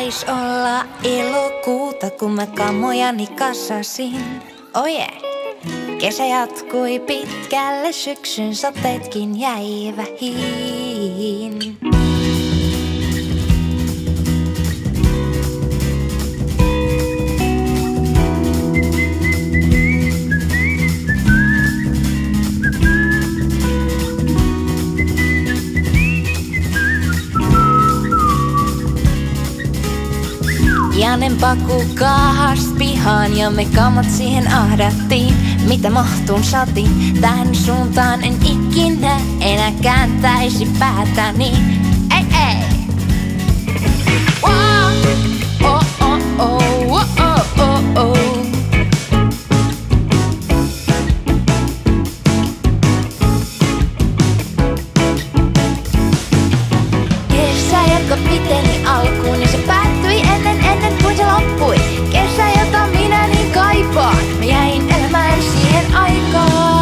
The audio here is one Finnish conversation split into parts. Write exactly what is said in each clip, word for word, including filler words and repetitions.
Taisi olla elokuuta, kun mä kamojani kassasin. Oje! Oh yeah. Kesä jatkui pitkälle, syksyn sateetkin jäi vähiin. Janen paku kaahas pihaan ja me kamot siihen ahdattiin. Mitä mahtuun satiin, tähän suuntaan en ikinä enää kääntäisi päätäni. Ei ei! Wow! Oh oh oh, oh oh oh oh. Kesä, joka piteli alkuun ja se päättyi ennen ennen kuin se loppui. Kesä, jota minä niin kaipaan. Mä jäin elämään siihen aikaan.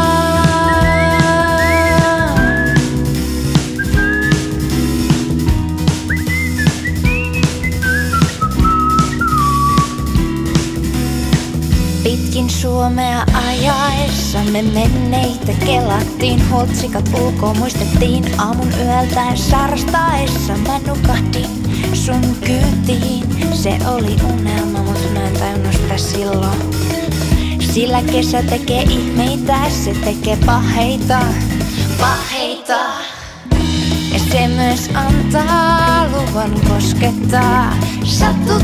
Pitkin Suomea ajaessa me menneitä kelattiin. Holtsikat ulkoa muistettiin. Aamun yöltä sairastaessa mä nukahdin sun kyytiin. Se oli unelma, mut mä en tajunnut sitä silloin. Sillä kesä tekee ihmeitä, se tekee paheita, paheita. Ja se myös antaa luvan koskettaa. Satu